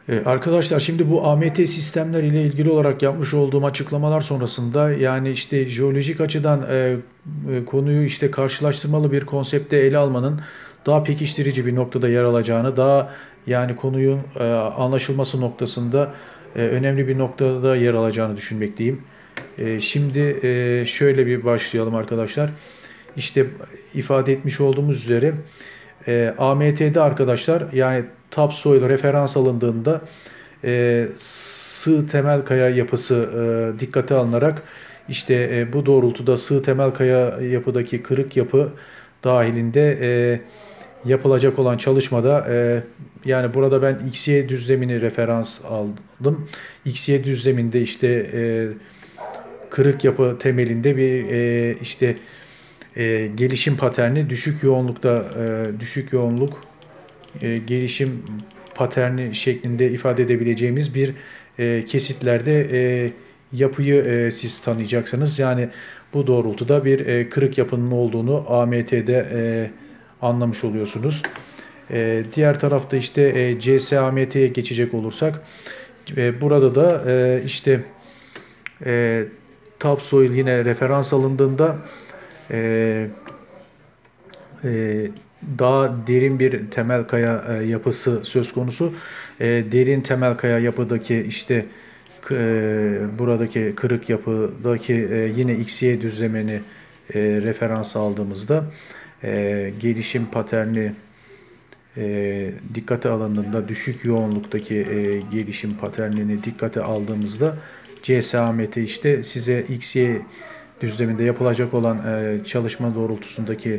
Arkadaşlar şimdi bu AMT sistemler ile ilgili olarak yapmış olduğum açıklamalar sonrasında yani işte jeolojik açıdan konuyu işte karşılaştırmalı bir konsepte ele almanın daha pekiştirici bir noktada yer alacağını, daha yani konunun anlaşılması noktasında önemli bir noktada yer alacağını düşünmekteyim. Şimdi şöyle bir başlayalım arkadaşlar. İşte ifade etmiş olduğumuz üzere AMT'de arkadaşlar yani topsoil referans alındığında sığ temel kaya yapısı dikkate alınarak işte bu doğrultuda sığ temel kaya yapıdaki kırık yapı dahilinde yapılacak olan çalışmada yani burada ben XY düzlemini referans aldım. XY düzleminde işte kırık yapı temelinde bir işte gelişim paterni düşük yoğunlukta düşük yoğunluk gelişim paterni şeklinde ifade edebileceğimiz bir kesitlerde yapıyı siz tanıyacaksınız. Yani bu doğrultuda bir kırık yapının olduğunu AMT'de anlamış oluyorsunuz. Diğer tarafta işte CSAMT'ye geçecek olursak burada da işte e, topsoil yine referans alındığında e, e, daha derin bir temel kaya yapısı söz konusu. Derin temel kaya yapıdaki işte buradaki kırık yapıdaki yine XY düzlemini referans aldığımızda gelişim paterni dikkate alındığında düşük yoğunluktaki gelişim paternini dikkate aldığımızda CSAMT işte size XY düzleminde yapılacak olan çalışma doğrultusundaki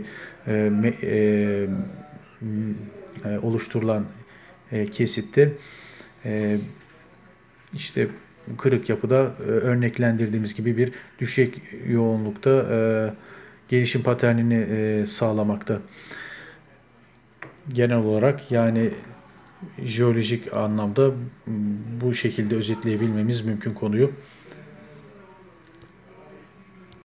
oluşturulan kesitte işte kırık yapıda örneklendirdiğimiz gibi bir düşük yoğunlukta gelişim paternini sağlamakta. Genel olarak yani jeolojik anlamda bu şekilde özetleyebilmemiz mümkün konuyu.